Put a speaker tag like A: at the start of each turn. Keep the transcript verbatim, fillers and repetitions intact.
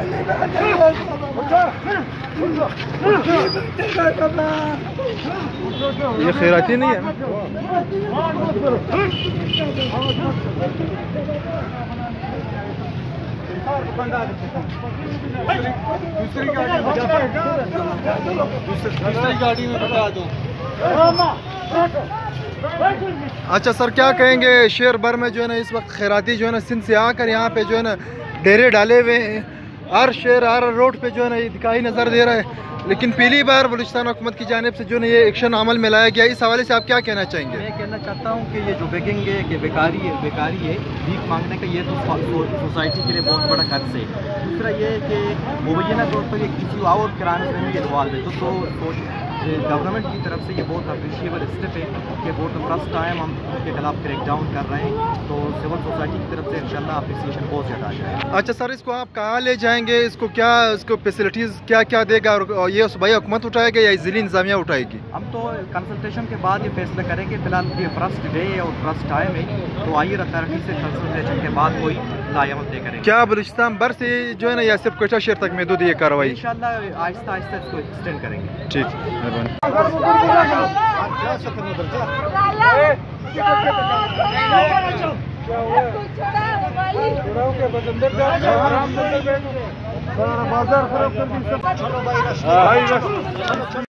A: ये खैराती नहीं है ना?
B: दूसरी गाड़ी दूसरी गाड़ी में बता दो।
A: अच्छा सर, क्या कहेंगे शेर भर में जो है ना इस वक्त खैराती जो है ना सिंध से आकर यहाँ पे जो है ना डेरे डाले हुए हैं। हर शेर हर रोड पे जो है ना ये दिखाई नज़र दे रहा है, लेकिन पहली बार बलूचिस्तान हुकूमत की जानिब से जो है ये एक्शन अमल में लाया गया। इस हवाले से आप क्या कहना चाहेंगे?
C: मैं कहना चाहता हूँ कि ये जो बेगिंग है कि बेकारी है बेकारी है भीख मांगने का, ये तो सोसाइटी के लिए बहुत बड़ा खर्च है। दूसरा ये है कि मुबैना तौर पर ये किसी और क्राइम में भी इन्वॉल्व है, तो गवर्नमेंट की तरफ से ये बहुत अप्रिशिएबल स्टेप है कि फॉर द फर्स्ट टाइम हम उसके खिलाफ क्रैकडाउन कर रहे हैं, तो सिविल सोसाइटी की तरफ से इंशाल्लाह अप्रिसिएशन बहुत ज़्यादा आ जाएगा।
A: अच्छा सर, इसको आप कहाँ ले जाएंगे? इसको क्या इसको फैसिलिटीज़ क्या क्या देगा, और ये सूबाई हुकूमत उठाएगा या ज़िली इंतजामिया उठाएगी?
C: हम तो कंसल्टेशन के बाद ये फैसला करेंगे। फिलहाल ये फर्स्ट डे है और फर्स्ट टाइम है, तो आइए अथॉरिटी से कंसल्टेशन के बाद कोई लायामत दे करेंगे। क्या
A: बलूचिस्तान भर से जो है ना या सिर्फ कोयटा शहर तक महदूद ये कार्रवाई?
C: इंशाल्लाह आहिस्ता आहिस्ता इसको एक्सटेंड करेंगे।
A: ठीक,
B: बाजार खराब कर दी सब।